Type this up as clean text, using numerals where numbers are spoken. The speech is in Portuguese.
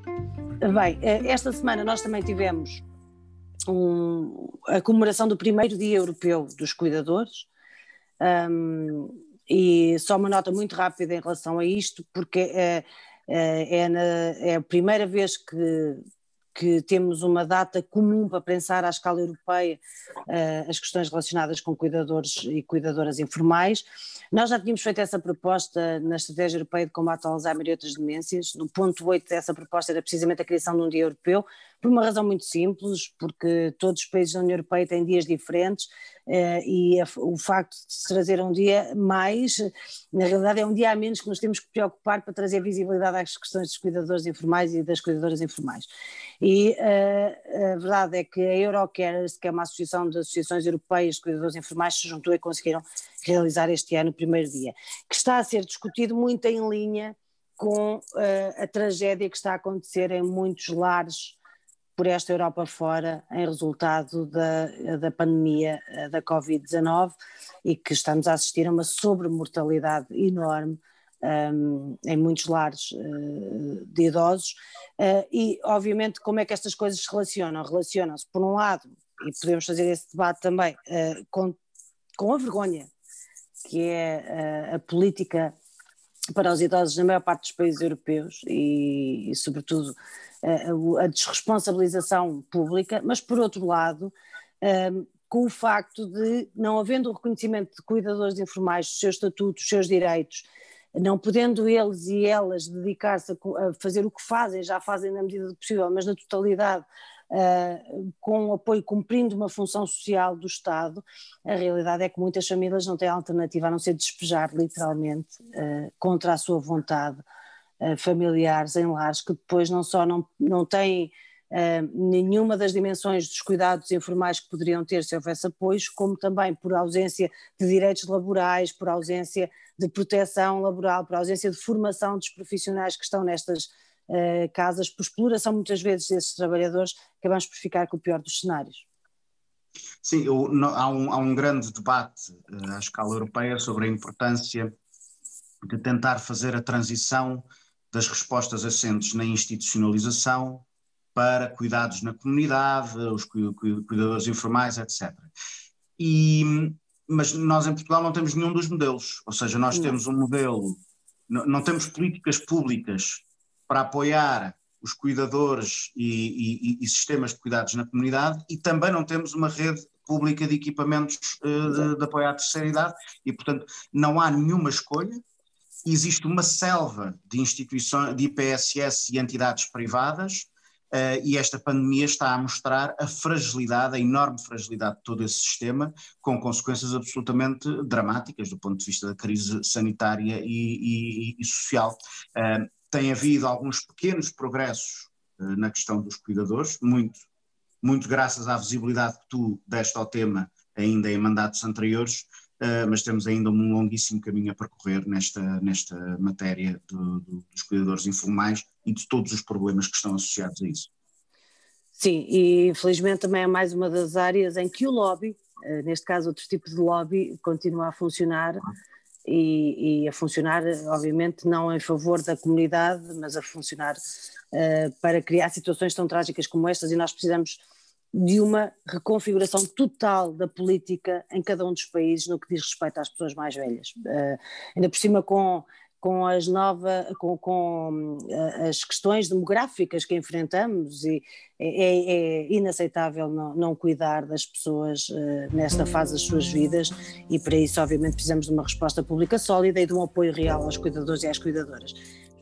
Bem, esta semana nós também tivemos a comemoração do primeiro Dia Europeu dos Cuidadores, e só uma nota muito rápida em relação a isto, porque é a primeira vez que temos uma data comum para pensar à escala europeia as questões relacionadas com cuidadores e cuidadoras informais. Nós já tínhamos feito essa proposta na Estratégia Europeia de Combate ao Alzheimer e outras demências. No ponto 8 dessa proposta era precisamente a criação de um dia europeu, por uma razão muito simples, porque todos os países da União Europeia têm dias diferentes, e o facto de se trazer um dia mais, na realidade é um dia a menos que nos temos que preocupar para trazer visibilidade às questões dos cuidadores informais e das cuidadoras informais. E a verdade é que a Eurocarers, que é uma associação de associações europeias de cuidadores informais, se juntou e conseguiram realizar este ano o primeiro dia, que está a ser discutido muito em linha com a tragédia que está a acontecer em muitos lares por esta Europa fora, em resultado da pandemia da Covid-19, e que estamos a assistir a uma sobremortalidade enorme em muitos lares de idosos, e obviamente como é que estas coisas se relacionam? Relacionam-se por um lado, e podemos fazer esse debate também, com a vergonha que é a política para os idosos na maior parte dos países europeus e sobretudo a desresponsabilização pública, mas por outro lado com o facto de, não havendo o reconhecimento de cuidadores informais, dos seus estatutos, dos seus direitos, não podendo eles e elas dedicar-se a fazer o que fazem, já fazem na medida do possível, mas na totalidade, com o apoio, cumprindo uma função social do Estado, a realidade é que muitas famílias não têm alternativa a não ser despejar literalmente contra a sua vontade familiares em lares que depois não só não têm nenhuma das dimensões dos cuidados informais que poderiam ter se houvesse apoios, como também por ausência de direitos laborais, por ausência de proteção laboral, por ausência de formação dos profissionais que estão nestas casas, por exploração muitas vezes desses trabalhadores, acabamos por ficar com o pior dos cenários. Sim, há um grande debate à escala europeia sobre a importância de tentar fazer a transição das respostas assentes na institucionalização para cuidados na comunidade, os cuidadores informais, etc. Mas nós em Portugal não temos nenhum dos modelos, ou seja, nós temos um modelo, não temos políticas públicas para apoiar os cuidadores e sistemas de cuidados na comunidade, e também não temos uma rede pública de equipamentos de apoio à terceira idade, e portanto não há nenhuma escolha. Existe uma selva de instituições, de IPSS e entidades privadas, e esta pandemia está a mostrar a fragilidade, a enorme fragilidade de todo esse sistema, com consequências absolutamente dramáticas do ponto de vista da crise sanitária e social. Tem havido alguns pequenos progressos na questão dos cuidadores, muito graças à visibilidade que tu deste ao tema ainda em mandatos anteriores, mas temos ainda um longuíssimo caminho a percorrer nesta matéria dos cuidadores informais e de todos os problemas que estão associados a isso. Sim, e infelizmente também é mais uma das áreas em que o lobby, neste caso outro tipo de lobby, continua a funcionar, e a funcionar obviamente não em favor da comunidade, mas a funcionar para criar situações tão trágicas como estas, e nós precisamos de uma reconfiguração total da política em cada um dos países no que diz respeito às pessoas mais velhas. Ainda por cima com as questões demográficas que enfrentamos, e é inaceitável não cuidar das pessoas nesta fase das suas vidas, e para isso obviamente precisamos de uma resposta pública sólida e de um apoio real aos cuidadores e às cuidadoras.